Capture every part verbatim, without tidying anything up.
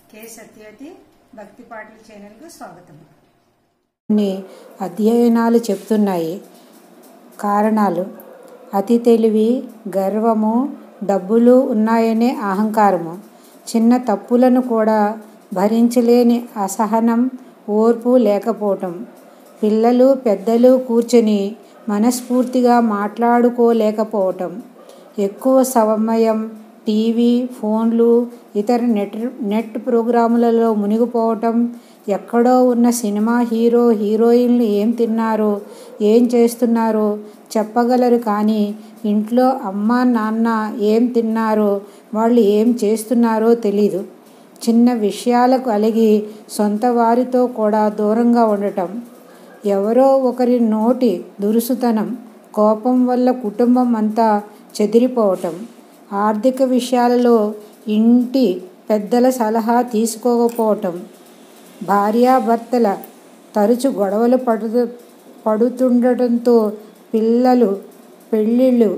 కే సత్యవతి భక్తి పాటల ఛానల్కు స్వాగతం. కొన్ని అధ్యయనాలు చెప్తున్నాయి. కారణాలు: అతి తెలివి, గర్వము, డబ్బులు ఉన్నాయనే అహంకారము, చిన్న తప్పులను కూడా భరించలేని అసహనం, ఓర్పు లేకపోవటం, పిల్లలు పెద్దలు కూర్చొని మనస్ఫూర్తిగా మాట్లాడుకోలేకపోవటం, ఎక్కువ సమయం టీవీ, ఫోన్లు, ఇతర నెట్ నెట్ ప్రోగ్రాములలో మునిగిపోవటం, ఎక్కడో ఉన్న సినిమా హీరో హీరోయిన్లు ఏం తిన్నారో ఏం చేస్తున్నారో చెప్పగలరు, కానీ ఇంట్లో అమ్మ నాన్న ఏం తిన్నారో వాళ్ళు ఏం చేస్తున్నారో తెలీదు. చిన్న విషయాలకు అలిగి సొంత వారితో కూడా దూరంగా ఉండటం, ఎవరో ఒకరి నోటి దురుసుతనం, కోపం వల్ల కుటుంబం అంతా చెదిరిపోవటం, ఆర్థిక విషయాలలో ఇంటి పెద్దల సలహా తీసుకోకపోవటం, భార్యాభర్తల తరచు గొడవలు పడు పడుతుండటంతో పిల్లలు పెళ్ళిళ్ళు,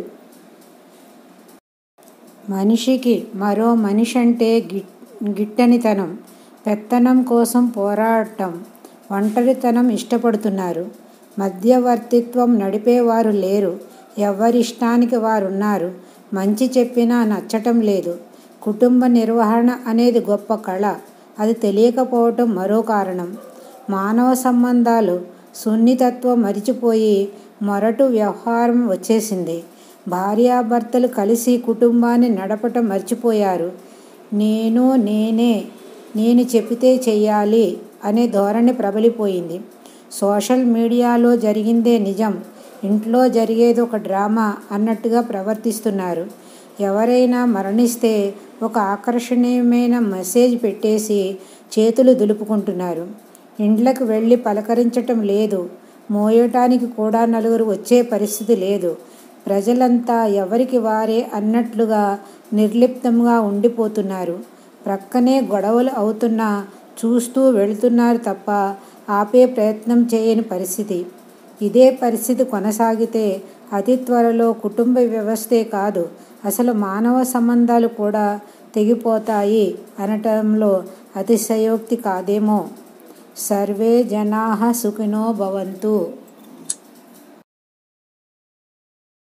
మనిషికి మరో మనిషంటే గి గిట్టనితనం, పెత్తనం కోసం పోరాటం, ఒంటరితనం ఇష్టపడుతున్నారు. మధ్యవర్తిత్వం నడిపేవారు లేరు. ఎవరిష్టానికి వారున్నారు. మంచి చెప్పినా నచ్చటం లేదు. కుటుంబ నిర్వహణ అనేది గొప్ప కళ. అది తెలియకపోవటం మరో కారణం. మానవ సంబంధాలు సున్నితత్వం మరిచిపోయి మొరటు వ్యవహారం వచ్చేసింది. భార్యాభర్తలు కలిసి కుటుంబాన్ని నడపటం మర్చిపోయారు. నేను నేనే నేను చెబితే చెయ్యాలి అనే ధోరణి ప్రబలిపోయింది. సోషల్ మీడియాలో జరిగిందే నిజం, ఇంట్లో జరిగేది ఒక డ్రామా అన్నట్టుగా ప్రవర్తిస్తున్నారు. ఎవరైనా మరణిస్తే ఒక ఆకర్షణీయమైన మెసేజ్ పెట్టేసి చేతులు దులుపుకుంటున్నారు. ఇండ్లకు వెళ్ళి పలకరించటం లేదు. మోయటానికి కూడా నలుగురు వచ్చే పరిస్థితి లేదు. ప్రజలంతా ఎవరికి వారే అన్నట్లుగా నిర్లిప్తంగా ఉండిపోతున్నారు. ప్రక్కనే గొడవలు అవుతున్నా చూస్తూ వెళుతున్నారు తప్ప ఆపే ప్రయత్నం చేయని పరిస్థితి. ఇదే పరిస్థితి కొనసాగితే అతి త్వరలో కుటుంబ వ్యవస్థే కాదు, అసలు మానవ సంబంధాలు కూడా తెగిపోతాయి అనటంలో అతిశయోక్తి కాదేమో. సర్వే జనాః సుఖినో భవంతు.